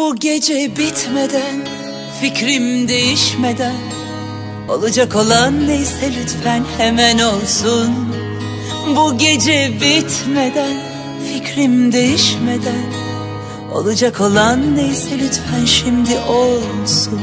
Bu gece bitmeden, fikrim değişmeden, olacak olan neyse lütfen hemen olsun. Bu gece bitmeden, fikrim değişmeden, olacak olan neyse lütfen şimdi olsun.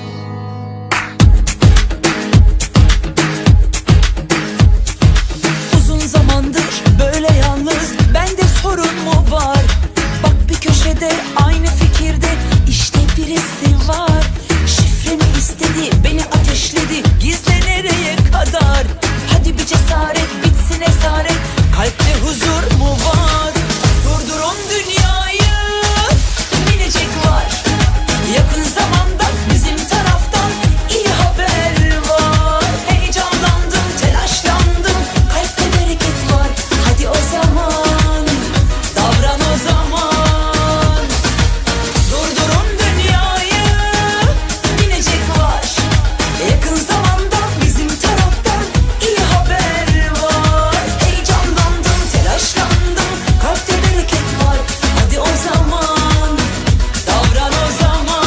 Uzun zamandır böyle yalnız, bende sorun mu var? Bak bir köşede aynı fikirde, işte birisi var. Şifremi istedi, beni ateşledi, gizle nereye kadar? Hadi bir cesaret, bitsin esaret, kalpte huzur mu var? Durdurun dünyayı, binecek var. Yakın zamanda bizim taraftan iyi haber var. Heyecanlandım, telaşlandım, kalpte bereket var. Hadi o zaman, davran o zaman. Durdurun dünyayı, binecek var. Yakın zamanda bizim taraftan iyi haber var. Heyecanlandım, telaşlandım, kalpte bereket var. Hadi o zaman, davran o zaman.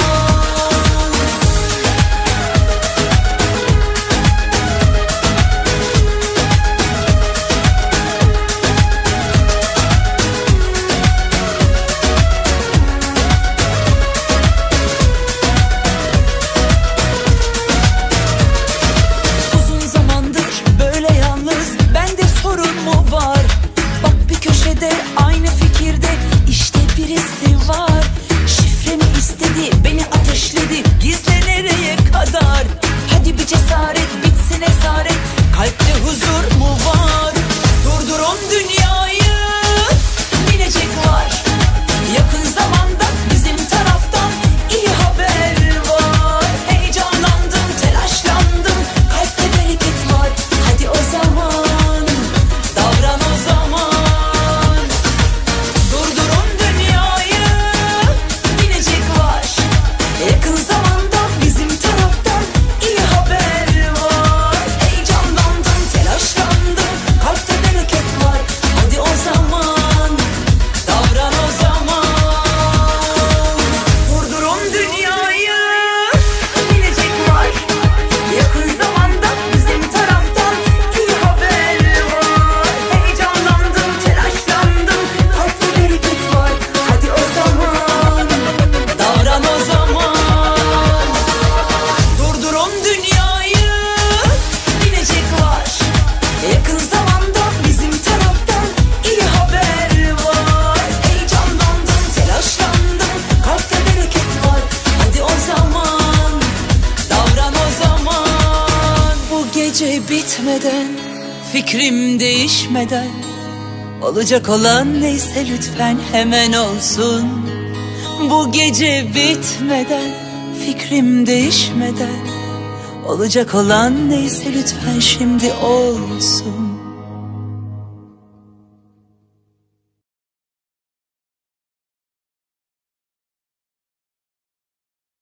Uzun zamandır böyle yalnız, bende sorun mu var? Bak bir köşede aynı fikirde, işte birisi var. Şifremi istedi, beni ateşledi, gizle nereye kadar? Hadi bir cesaret, bitsin esaret, kalpte huzur mu var? Durdurun dünyayı, binecek var. Yakın zamanda bizim taraftan iyi haber var. Heyecanlandım, telaşlandım, kalpte bereket var. Hadi o zaman, davran o zaman. Durdurun dünyayı, binecek var. Yakın zamanda bizim taraftan iyi haber var. Heyecanlandım, telaşlandım, kalpte bereket var. Hadi o zaman, davran o zaman. Durdurun dünyayı, binecek var. Yakın zamanda bizim taraftan iyi haber var. Heyecanlandım, telaşlandım, kalpte bereket var. Hadi o zaman, davran o zaman. Durdurun dünyayı, binecek var. Yakın zamanda bizim taraftan iyi haber var. Heyecanlandım, telaşlandım, kalpte bereket var. Hadi o zaman, davran o zaman. Bu gece bitmeden, fikrim değişmeden, olacak olan neyse lütfen hemen olsun. Bu gece bitmeden, fikrim değişmeden, olacak olan neyse lütfen şimdi olsun.